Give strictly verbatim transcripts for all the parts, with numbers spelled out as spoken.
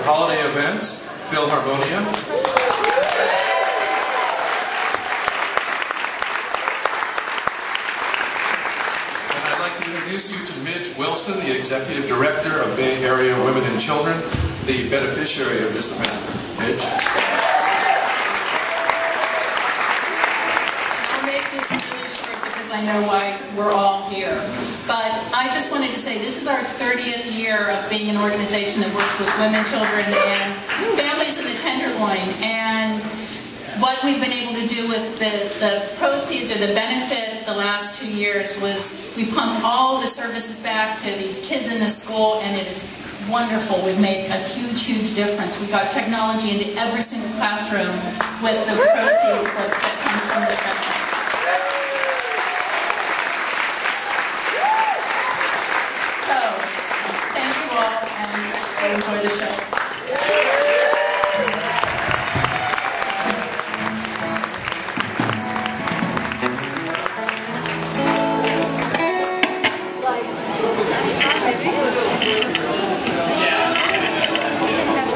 holiday event, Philharmonia. And I'd like to introduce you to Midge Wilson, the Executive Director of Bay Area Women and Children, the beneficiary of this event. Midge? I'll make this really short because I know why we're all here. But I just wanted to say this is our thirtieth year of being an organization that works with women, children, and families in the Tenderloin. And what we've been able to do with the, the proceeds or the benefit the last two years was we pumped all the services back to these kids in the school, and it is wonderful. We've made a huge, huge difference. We got technology into every single classroom with the proceeds that, that comes from this benefit. Enjoy the show.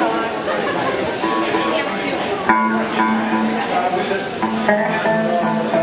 Yeah.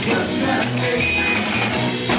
touch my face.